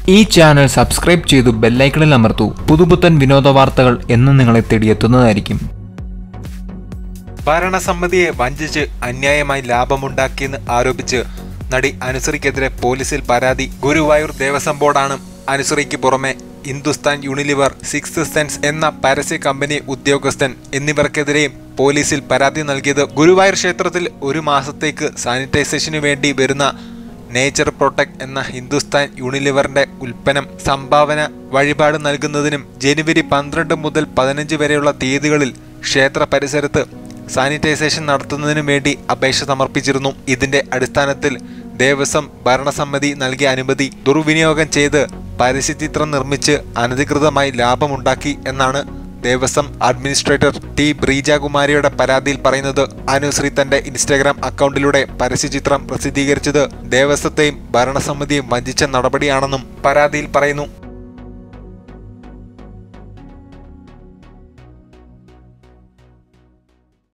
ഈ channel subscribe ചെയ്തു ബെല്ലൈക്കണിൽ അമർത്തൂ. പുതുപുത്തൻ വിനോദ വാർത്തകൾ എന്നും നിങ്ങളെ തേടിയെത്തുന്നതായിരിക്കും. ഭരണസമിതിയെ വഞ്ചിച്ച് അന്യായമായി ലാഭമുണ്ടാക്കിയെന്ന് ആരോപിച്ച് നടി അനുശ്രീക്കെതിരെ പോലീസിൽ പരാതി. ഗുരുവായൂർ ദേവസ്വം ബോർഡാണ് അനുശ്രീക്ക് പുറമെ ഹിന്ദുസ്ഥാൻ യൂണിലിവർ, സിക്സ് സെൻസ് എന്ന പരസ്യ കമ്പനി ഉദ്യോഗസ്ഥൻ എന്നിവർക്കെതിരെയും പോലീസിൽ പരാതി നൽകിയത്. ഗുരുവായൂർ ക്ഷേത്രത്തിൽ ഒരു മാസത്തേക്ക് സാനിറ്റൈസേഷനു വേണ്ടി വരുന്ന നേച്ചർ പ്രൊട്ടക്ട് എന്ന ഹിന്ദുസ്ഥാൻ യൂണിലിവറിന്റെ ഉൽപ്പന്നം സംഭാവന വഴിപാട് നൽകുന്നതിനും ജനുവരി 12 മുതൽ 15 വരെയുള്ള തീയതികളിൽ ക്ഷേത്ര പരിസരത്ത് സാനിറ്റൈസേഷൻ നടത്തുന്നതിനു വേണ്ടി അപേക്ഷ സമർപ്പിച്ചിരുന്നു. ഇതിന്റെ അടിസ്ഥാനത്തിൽ ദേവസ്വം ഭരണസമിതി നൽകിയ അനുമതി ദുർവിനിയോഗം ചെയ്ത് പരസ്യചിത്രം നിർമ്മിച്ച് അനധികൃതമായി ലാഭമുണ്ടാക്കി എന്നാണ് ദേവസ്വം അഡ്മിനിസ്ട്രേറ്റർ ടി ബ്രീജകുമാരിയുടെ പരാതിയിൽ പറയുന്നത്. അനുശ്രീ തന്റെ ഇൻസ്റ്റാഗ്രാം അക്കൗണ്ടിലൂടെ പരസ്യചിത്രം പ്രസിദ്ധീകരിച്ചത് ദേവസ്വത്തെയും ഭരണസമിതിയും വഞ്ചിച്ച നടപടിയാണെന്നും പരാതിയിൽ പറയുന്നു.